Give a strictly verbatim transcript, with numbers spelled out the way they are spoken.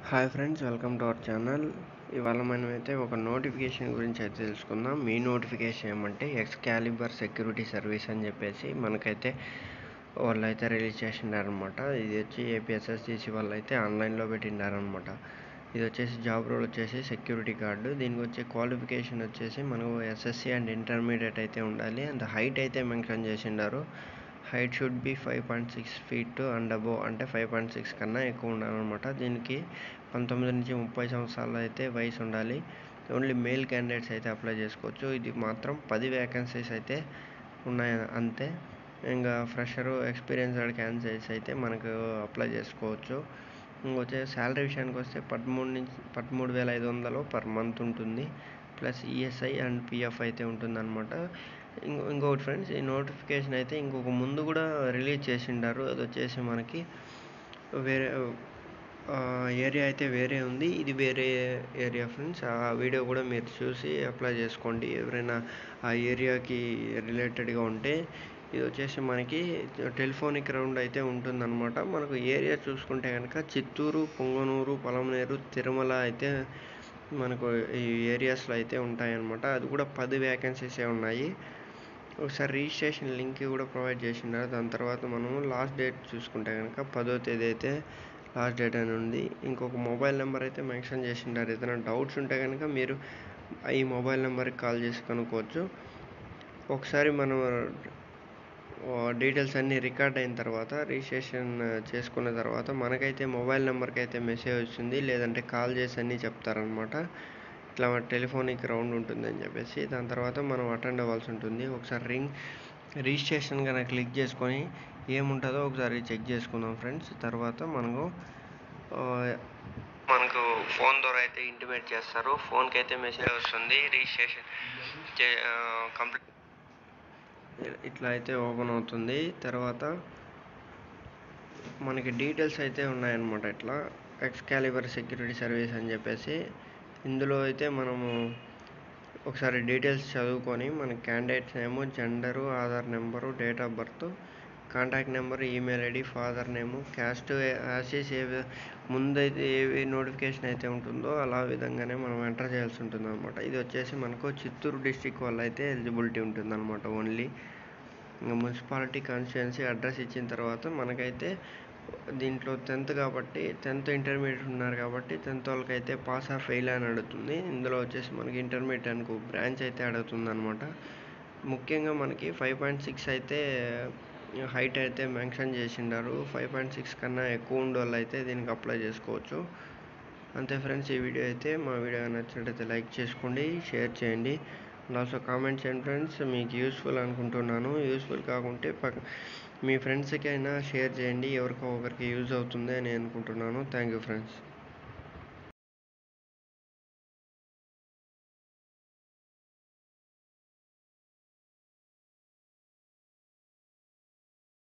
Hi friends, welcome to our channel. ఇవాళ మనమైతే ఒక నోటిఫికేషన్ గురించి అయితే తెలుసుకుందాం. మీ నోటిఫికేషన్ ఏమంటే ఎక్స్కాలిబర్ సెక్యూరిటీ సర్వీస్ అని చెప్పేసి మనకైతే వాళ్ళు అయితే రిలీజ్ చేసిండారనమాట. ఇది వచ్చి ఏపీఎస్ఎస్డిసి వాళ్ళు అయితే ఆన్లైన్లో పెట్టిండారనమాట. ఇది వచ్చేసి జాబ్ రోల్ వచ్చేసి సెక్యూరిటీ గార్డు. దీనికి వచ్చే క్వాలిఫికేషన్ వచ్చేసి మనకు ఎస్ఎస్సి అండ్ ఇంటర్మీడియట్ అయితే ఉండాలి. అండ్ హైట్ అయితే మెన్షన్ చేసిండారు. Height should be five point six feet and above, అంటే ఫైవ్ పాయింట్ సిక్స్ కన్నా ఎక్కువ ఉండాలన్నమాట. దీనికి పంతొమ్మిది నుంచి ముప్పై సంవత్సరాలు అయితే వయసు ఉండాలి. ఓన్లీ మేల్ క్యాండిడేట్స్ అయితే అప్లై చేసుకోవచ్చు. ఇది మాత్రం పది వ్యాకెన్సీస్ అయితే ఉన్నాయి అంతే. ఇంకా ఫ్రెషరు ఎక్స్పీరియన్స్డ్ క్యాండిడేట్స్ అయితే మనకు అప్లై చేసుకోవచ్చు. ఇంకొచ్చే శాలరీ విషయానికి వస్తే పదమూడు నుంచి పదమూడు వేల ఐదు వందలు పర్ మంత్ ఉంటుంది. ప్లస్ ఈఎస్ఐ అండ్ పిఎఫ్ అయితే ఉంటుందన్నమాట. ఇంకో ఇంకొకటి ఫ్రెండ్స్, ఈ నోటిఫికేషన్ అయితే ఇంకొక ముందు కూడా రిలీజ్ చేసిండారు. అది వచ్చేసి మనకి వేరే ఏరియా అయితే వేరే ఉంది, ఇది వేరే ఏరియా ఫ్రెండ్స్. ఆ వీడియో కూడా మీరు చూసి అప్లై చేసుకోండి ఎవరైనా ఆ ఏరియాకి రిలేటెడ్గా ఉంటే. ఇది వచ్చేసి మనకి టెలిఫోనిక్ రౌండ్ అయితే ఉంటుందన్నమాట. మనకు ఏరియా చూసుకుంటే కనుక చిత్తూరు, పొంగనూరు, పలమనేరు, తిరుమల అయితే మనకు ఈ ఏరియాస్లో అయితే ఉంటాయన్నమాట. అది కూడా పది వ్యాకెన్సీసే ఉన్నాయి. ఒకసారి రిజిస్ట్రేషన్ లింక్ కూడా ప్రొవైడ్ చేసిండారు. దాని తర్వాత మనము లాస్ట్ డేట్ చూసుకుంటే కనుక పదో తేదీ అయితే లాస్ట్ డేట్ అని ఉంది. ఇంకొక మొబైల్ నెంబర్ అయితే మెన్షన్ చేసిండారు. ఏదైనా డౌట్స్ ఉంటే కనుక మీరు ఈ మొబైల్ నెంబర్కి కాల్ చేసి కనుక్కోవచ్చు. ఒకసారి మనం డీటెయిల్స్ అన్నీ రికార్డ్ అయిన తర్వాత, రిజిస్ట్రేషన్ చేసుకున్న తర్వాత మనకైతే మొబైల్ నెంబర్కి అయితే మెసేజ్ వస్తుంది, లేదంటే కాల్ చేసి అన్నీ చెప్తారనమాట. ఇట్లా టెలిఫోనిక్ రౌండ్ ఉంటుందని చెప్పేసి దాని తర్వాత మనం అటెండ్ అవ్వాల్సి ఉంటుంది. ఒకసారి రింగ్ రిజిస్ట్రేషన్ కనుక క్లిక్ చేసుకొని ఏముంటుందో ఒకసారి చెక్ చేసుకుందాం ఫ్రెండ్స్. తర్వాత మనకు మనకు ఫోన్ ద్వారా అయితే ఇంటిమేట్ చేస్తారు. ఫోన్కి అయితే మెసేజ్ వస్తుంది, రిజిస్ట్రేషన్ కంప్లీట్ ఇట్లా అయితే ఓపెన్ అవుతుంది. తర్వాత మనకి డీటెయిల్స్ అయితే ఉన్నాయన్నమాట. ఇట్లా ఎక్స్కాలిబర్ సెక్యూరిటీ సర్వీస్ అని చెప్పేసి ఇందులో అయితే మనము ఒకసారి డీటెయిల్స్ చదువుకొని మన candidates name, gender, Aadhaar number, date of birth, contact number, email ID, father name, caste యాసిస్ ఏ ముందైతే ఏ నోటిఫికేషన్ అయితే ఉంటుందో అలా విధంగానే మనం ఎంటర్ చేయాల్సి ఉంటుంది అనమాట. ఇది వచ్చేసి మనకు చిత్తూరు డిస్టిక్ వల్ల అయితే ఎలిజిబిలిటీ ఉంటుంది అనమాట ఓన్లీ. ఇంకా మున్సిపాలిటీ కాన్స్టిట్యుయెన్సీ అడ్రస్ ఇచ్చిన తర్వాత మనకైతే దీంట్లో టెన్త్ కాబట్టి టెన్త్ ఇంటర్మీడియట్ ఉన్నారు కాబట్టి టెన్త్ వాళ్ళకైతే పాస్ ఆర్ ఫెయిల్ అని అడుగుతుంది. ఇందులో వచ్చేసి మనకి ఇంటర్మీడియట్ అనుకో బ్రాంచ్ అయితే అడుగుతుంది అనమాట. ముఖ్యంగా మనకి ఫైవ్ పాయింట్ సిక్స్ అయితే హైట్ అయితే మెన్షన్ చేసిండారు. ఫైవ్ పాయింట్ సిక్స్ కన్నా ఎక్కువ ఉండే వాళ్ళు అయితే దీనికి అప్లై చేసుకోవచ్చు. అంతే ఫ్రెండ్స్, ఈ వీడియో అయితే మా వీడియో నచ్చినట్టయితే లైక్ చేసుకోండి, షేర్ చేయండి, అండ్ ఆల్సో కామెంట్ చేయండి ఫ్రెండ్స్. మీకు యూస్ఫుల్ అనుకుంటున్నాను. యూస్ఫుల్ కాకుంటే పక్క మీ ఫ్రెండ్స్కి అయినా షేర్ చేయండి, ఎవరికో ఒకరికి యూజ్ అవుతుంది అని అనుకుంటున్నాను. Thank you friends.